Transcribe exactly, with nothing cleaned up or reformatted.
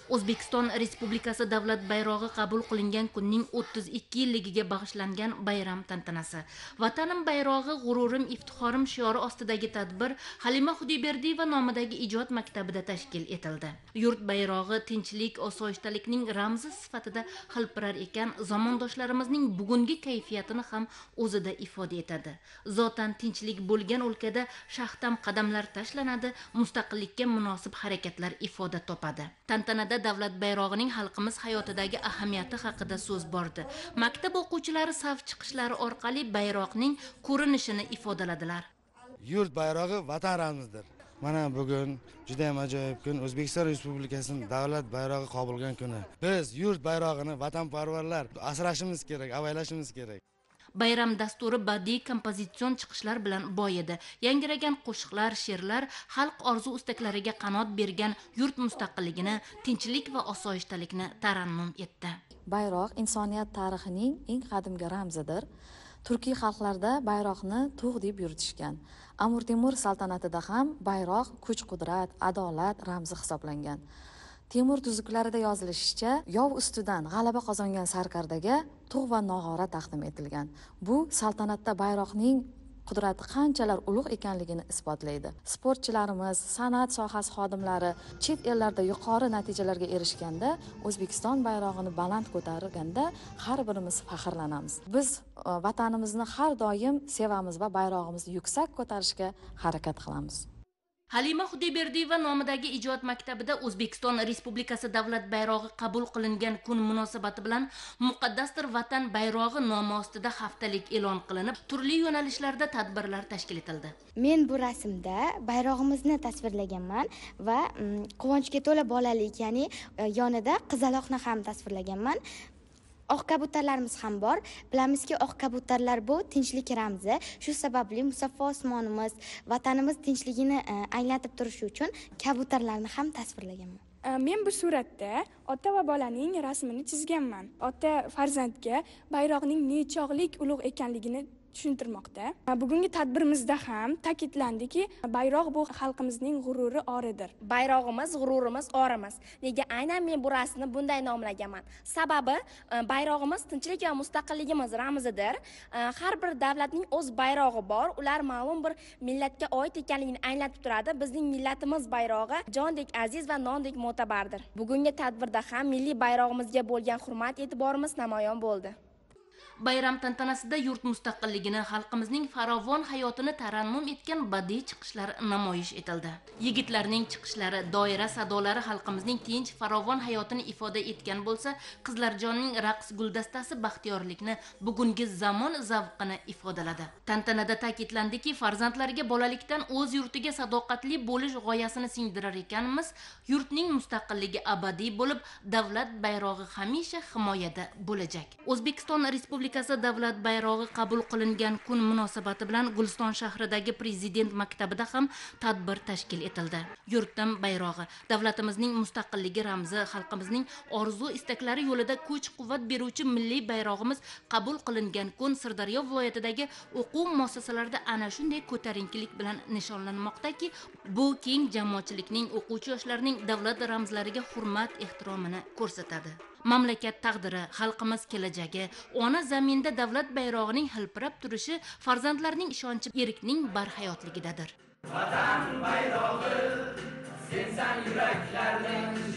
O'zbekiston Respublikasi davlat bayrog'i qabul qilingan kunning o'ttiz ikki yilligiga bag'ishlangan bayram tantanasi. Vatanim bayrog'i g'ururim iftixorim shiori ostidagi tadbir Halima Xudoyberdiyeva nomidagi ijod maktabida tashkil etildi. Yurt bayrog'i tinchlik, osoyishtalikning ramzi sifatida hilpirar ekan, zamondoshlarimizning bugungi kayfiyatini ham o'zida ifoda etadi. Zotan tinchlik bo'lgan o'lkada shahdam qadamlar tashlanadi, mustaqillikka munosib harakatlar ifoda topadi. Tantanada davlat bayrog'ining xalqimiz hayotidagi ahamiyati haqida so'z bordi. Maktab o'quvchilari saf chiqishlari orqali bayroqning ko'rinishini ifodaladilar. Yurt bayrog'i vatan ramzidir. Mana bugun juda ham ajoyib kun, O'zbekiston Respublikasining davlat bayrog'i qabul qilingan kuni. Biz yurt bayrog'ini vatanparvarlar asrashimiz kerak, avaylashimiz kerak. Bayram dasturi badiiy kompozitsion chiqishlar bilan boyidi. Yangiragan qo'shiqlar, she'rlar xalq orzu istaklariga qanot bergan yurt mustaqilligini, tinchlik va osoyishtalikni tarannum etdi. Bayroq insoniyat tarixining eng qadimgi ramzidir. Turkiy xalqlarda bayroqni tug' deb yuritishgan. Amir Temur saltanatida ham bayroq kuch-qudrat, adolat ramzi hisoblangan. Temur tuzuklarida yozilishicha, yov ustidan g'alaba qozongan sarkardaga tug' va nog'ora taqdim etilgan. Bu saltanatda bayroqning qudrati qanchalar ulug' ekanligini isbotlaydi. Sportchilarimiz, san'at sohasi xodimlari chet ellarda yuqori natijalarga erishganda, O'zbekiston bayrog'ini baland ko'targanda har birimiz faxrlanamiz. Biz vatanimizni har doim sevamiz va bayrog'imizni yuksak ko'tarishga harakat qilamiz. Halima Xudoyberdiyeva nomidagi ijod maktabida O'zbekiston Respublikasi davlat bayrog'i qabul qilingan kun munosabati bilan Muqaddasdir vatan bayrog'i nomi ostida haftalik e'lon qilinib, turli yo'nalishlarda tadbirlar tashkil etildi. Men bu rasmda bayrog'imizni tasvirlaganman va quvonchga to'la bolalik, ya'ni yonida qizaloqni ham tasvirlaganman. Oq kabutarlarimiz ham bor. Bilamizki, oq kabutarlar bu tinchlik ramzi. Shu sababli musaffo osmonimiz, vatanimiz tinchligini anglatib turishi uchun kabutarlarni ham tasvirlaganman. Men bu suratda ota va bolaning rasmini chizganman. Ota farzandga bayroqning nechog'lik ulug' ekanligini tushuntirmoqda. Bugungi tadbirimizda ham ta'kidlandiki, bayroq bu xalqimizning g'ururi, oridir. Bayrog'imiz g'ururimiz, orimiz. Nega aynan men bu rasmni bunday nomlaganman? Sababi bayrog'imiz tinchlik va mustaqilligimiz ramzidir. Har bir davlatning o'z bayrog'i bor. Ular ma'lum bir millatga oid ekanligini anglatib turadi. Bizning millatimiz bayrog'i jondek aziz va nondek mo'tabardir. Bugungi tadbirda ham milliy bayrog'imizga bo'lgan hurmat, e'tiborimiz namoyon bo'ldi. Bayram tantanasida yurt mustaqilligini, xalqimizning farovon hayotini tarannum etgan badiiy chiqishlar namoyish etildi. Yigitlarning chiqishlari, doira sadolari xalqimizning tinch, farovon hayotini ifoda etgan bo'lsa, qizlarjonning raqs guldastasi baxtiyorlikni, bugungi zamon zavqini ifodaladi. Tantanada ta'kidlandiki, farzandlarga bolalikdan o'z yurtiga sadoqatli bo'lish g'oyasini singdirar ekanmiz, yurtning mustaqilligi abadiy bo'lib, davlat bayrog'i hamisha himoyada bo'lajak. O'zbekiston Respublikasi davlat bayrog'i qabul qilingan kun munosabati bilan Guliston shahridagi Prezident maktabida ham tadbir tashkil etildi. Yurtim bayrog'i davlatimizning mustaqilligi ramzi, xalqimizning orzu istaklari yo'lida kuch-quvvat beruvchi milliy bayrog'imiz qabul qilingan kun Sirdaryo viloyatidagi o'quv muassasalarida ana shunday ko'tarinkilik bilan nishonlanmoqdaki, bu keng jamoatchilikning, o'quvchi yoshlarning davlat ramzlariga hurmat, ehtiromini ko'rsatadi. Mamlakat taqdiri, xalqimiz kelajagi, ona zaminda davlat bayrog'ining hilpirab turishi farzandlarning ishonchi, erkning barhayotligidadir. Vatan bayrog'i, sensan yuraklarning